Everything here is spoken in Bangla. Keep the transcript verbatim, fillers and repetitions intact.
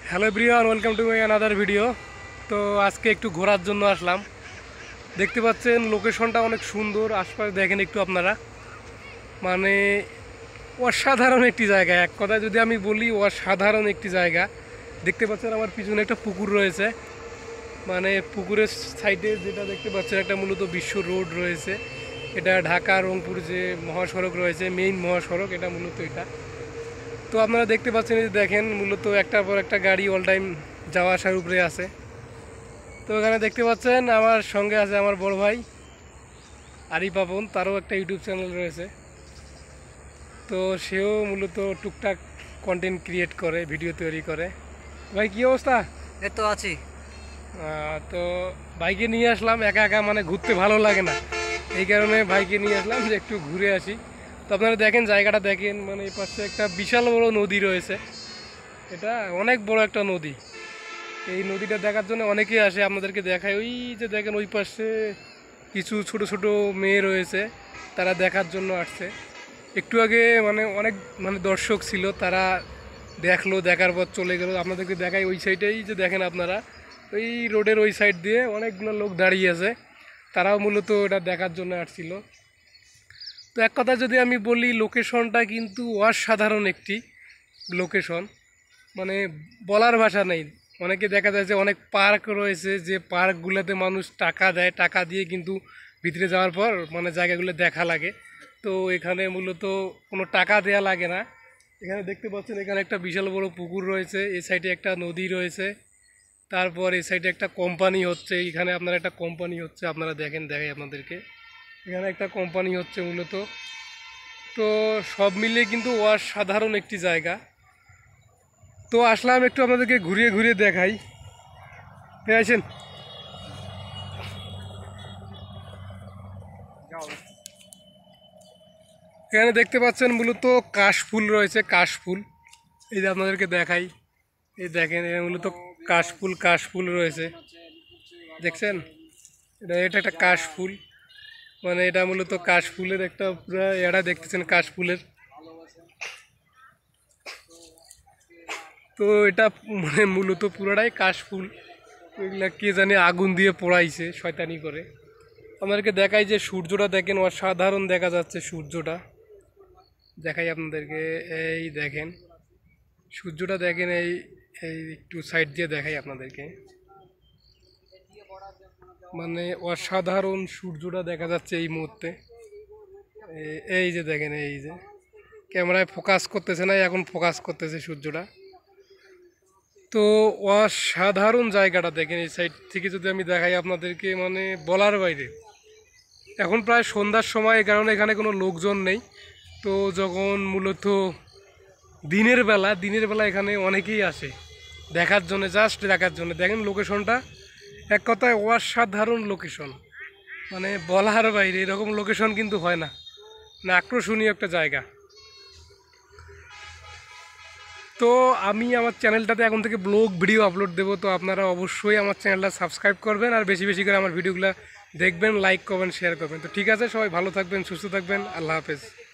Hello everyone, welcome to my another video. তো আজকে একটু ঘোরার জন্য আসলাম। দেখতে পাচ্ছেন লোকেশনটা অনেক সুন্দর। আশপাশে দেখেন একটু আপনারা, মানে অসাধারণ একটি জায়গা। এক কথায় যদি আমি বলি, অসাধারণ একটি জায়গা। দেখতে পাচ্ছেন আমার পিছনে একটা পুকুর রয়েছে, মানে পুকুরের সাইডে যেটা দেখতে পাচ্ছেন একটা মূলত বিশ্ব রোড রয়েছে। এটা ঢাকা রংপুর যে মহাসড়ক রয়েছে, মেইন মহাসড়ক, এটা মূলত এটা। তো আপনারা দেখতে পাচ্ছেন, যে দেখেন মূলত একটার পর একটা গাড়ি অল টাইম যাওয়া আসার উপরে আছে। তো এখানে দেখতে পাচ্ছেন আমার সঙ্গে আছে আমার বড় ভাই আরিফ আপন, তারও একটা ইউটিউব চ্যানেল রয়েছে। তো সেও মূলত টুকটাক কন্টেন্ট ক্রিয়েট করে, ভিডিও তৈরি করে। ভাই কী অবস্থা? এই তো আছি। তো ভাইকে নিয়ে আসলাম, একা একা মানে ঘুরতে ভালো লাগে না, এই কারণে ভাইকে নিয়ে আসলাম যে একটু ঘুরে আসি। তো আপনারা দেখেন জায়গাটা দেখেন, মানে এই পাশে একটা বিশাল বড় নদী রয়েছে। এটা অনেক বড় একটা নদী। এই নদীটা দেখার জন্য অনেকেই আসে, আপনাদেরকে দেখায়। ওই যে দেখেন ওই পাশে কিছু ছোট ছোট মেয়ে রয়েছে, তারা দেখার জন্য আসছে। একটু আগে মানে অনেক মানে দর্শক ছিল, তারা দেখলো, দেখার পর চলে গেল। আপনাদেরকে দেখাই ওই সাইডেই, যে দেখেন আপনারা ওই রোডের ওই সাইড দিয়ে অনেকগুলো লোক দাঁড়িয়ে আছে, তারাও মূলত এটা দেখার জন্য আসছিল। তো এক কথা যদি আমি বলি, লোকেশনটা কিন্তু অসাধারণ একটি লোকেশন, মানে বলার ভাষা নেই। অনেকে দেখা যায় যে অনেক পার্ক রয়েছে, যে পার্কগুলোতে মানুষ টাকা দেয়, টাকা দিয়ে কিন্তু ভিতরে যাওয়ার পর মানে জায়গাগুলো দেখা লাগে। তো এখানে মূলত কোনো টাকা দেয়া লাগে না। এখানে দেখতে পাচ্ছেন এখানে একটা বিশাল বড় পুকুর রয়েছে, এই সাইডে একটা নদী রয়েছে, তারপর এই সাইডে একটা কোম্পানি হচ্ছে। এখানে আপনার একটা কোম্পানি হচ্ছে, আপনারা দেখেন, দেখাই আপনাদেরকে। এখানে একটা কোম্পানি হচ্ছে মূলত। তো সব মিলিয়ে কিন্তু অসাধারণ একটি জায়গা। তো আসলাম একটু আপনাদেরকে ঘুরিয়ে ঘুরিয়ে দেখাই। আসেন। এখানে দেখতে পাচ্ছেন মূলত কাশফুল রয়েছে, কাশফুল। এই যে আপনাদেরকে দেখাই, এই দেখেন এখানে মূলত কাশফুল কাশফুল রয়েছে, দেখছেন? এটা এটা একটা কাশফুল, মানে এটা মূলত কাশফুলের একটা পুরো এরা দেখতেছেন কাশফুলের। তো এটা মানে মূলত পুরোটাই কাশফুল। এগুলা কে জানে আগুন দিয়ে পোড়াইছে শয়তানি করে। আপনাদেরকে দেখাই যে সূর্যটা দেখেন, অসাধারণ দেখা যাচ্ছে সূর্যটা। দেখাই আপনাদেরকে, এই দেখেন সূর্যটা দেখেন। এই এই একটু সাইড দিয়ে দেখাই আপনাদেরকে, মানে অসাধারণ সূর্যটা দেখা যাচ্ছে এই মুহূর্তে। এই যে দেখেন, এই যে ক্যামেরায় ফোকাস করতেছে না, এখন ফোকাস করতেছে সূর্যটা। তো অসাধারণ জায়গাটা দেখেন এই সাইড থেকে যদি আমি দেখাই আপনাদেরকে, মানে বলার বাইরে। এখন প্রায় সন্ধ্যার সময়, কারণে এখানে কোনো লোকজন নেই। তো যখন মূলত দিনের বেলা, দিনের বেলা এখানে অনেকেই আসে দেখার জন্য, জাস্ট দেখার জন্য। দেখেন লোকেশনটা, এক কথায় অসাধারণ লোকেশন, মানে বলার বাইরে। এরকম লোকেশন কিন্তু হয় না, না আকর্ষণীয় একটা জায়গা। তো আমি আমার চ্যানেলটাতে এখন থেকে ব্লগ ভিডিও আপলোড দেবো, তো আপনারা অবশ্যই আমার চ্যানেলটা সাবস্ক্রাইব করবেন, আর বেশি বেশি করে আমার ভিডিওগুলো দেখবেন, লাইক করবেন, শেয়ার করবেন। তো ঠিক আছে, সবাই ভালো থাকবেন, সুস্থ থাকবেন, আল্লাহ হাফেজ।